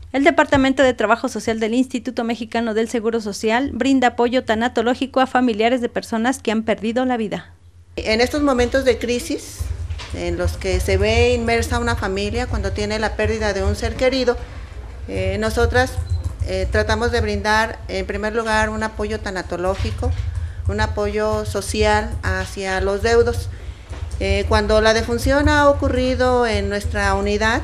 El Departamento de Trabajo Social del Instituto Mexicano del Seguro Social brinda apoyo tanatológico a familiares de personas que han perdido la vida. En estos momentos de crisis, en los que se ve inmersa una familia cuando tiene la pérdida de un ser querido, nosotras tratamos de brindar en primer lugar un apoyo tanatológico, un apoyo social hacia los deudos. Cuando la defunción ha ocurrido en nuestra unidad,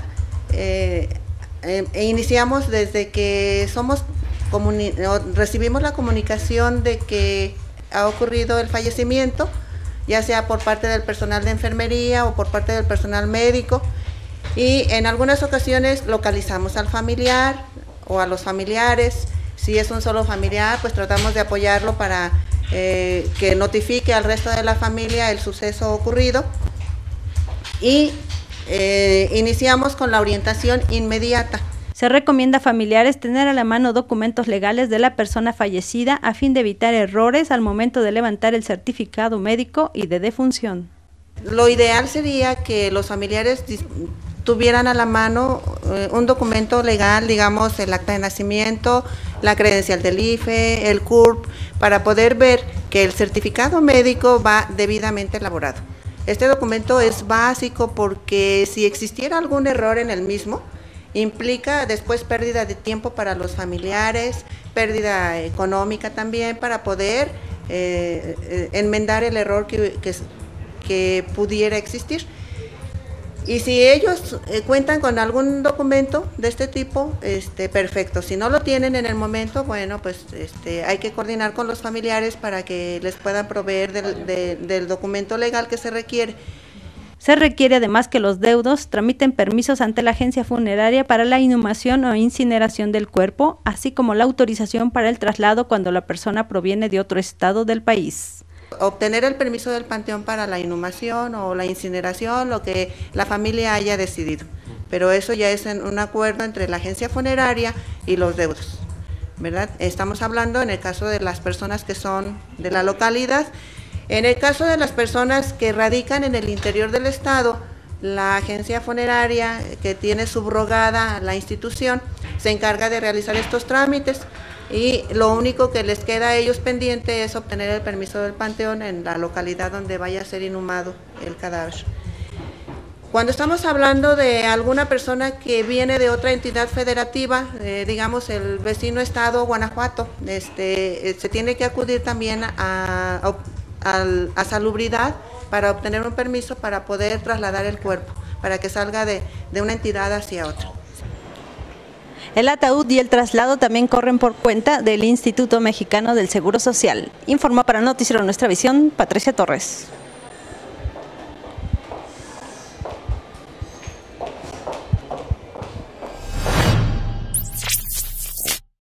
iniciamos desde que recibimos la comunicación de que ha ocurrido el fallecimiento, ya sea por parte del personal de enfermería o por parte del personal médico, y en algunas ocasiones localizamos al familiar o a los familiares. Si es un solo familiar, pues tratamos de apoyarlo para que notifique al resto de la familia el suceso ocurrido, y iniciamos con la orientación inmediata. Se recomienda a familiares tener a la mano documentos legales de la persona fallecida a fin de evitar errores al momento de levantar el certificado médico y de defunción. Lo ideal sería que los familiares tuvieran a la mano un documento legal, digamos el acta de nacimiento, la credencial del IFE, el CURP, para poder ver que el certificado médico va debidamente elaborado. Este documento es básico porque si existiera algún error en el mismo, implica después pérdida de tiempo para los familiares, pérdida económica también para poder enmendar el error que pudiera existir. Y si ellos cuentan con algún documento de este tipo, perfecto. Si no lo tienen en el momento, bueno, pues hay que coordinar con los familiares para que les puedan proveer del documento legal que se requiere. Se requiere además que los deudos tramiten permisos ante la agencia funeraria para la inhumación o incineración del cuerpo, así como la autorización para el traslado cuando la persona proviene de otro estado del país. Obtener el permiso del panteón para la inhumación o la incineración, lo que la familia haya decidido, pero eso ya es un acuerdo entre la agencia funeraria y los deudos, ¿verdad? Estamos hablando en el caso de las personas que son de la localidad. En el caso de las personas que radican en el interior del estado, la agencia funeraria que tiene subrogada la institución se encarga de realizar estos trámites, y lo único que les queda a ellos pendiente es obtener el permiso del panteón en la localidad donde vaya a ser inhumado el cadáver. Cuando estamos hablando de alguna persona que viene de otra entidad federativa, digamos el vecino estado Guanajuato, se tiene que acudir también a salubridad para obtener un permiso para poder trasladar el cuerpo, para que salga de una entidad hacia otra. El ataúd y el traslado también corren por cuenta del Instituto Mexicano del Seguro Social. Informó para Noticiero Nuestra Visión, Patricia Torres.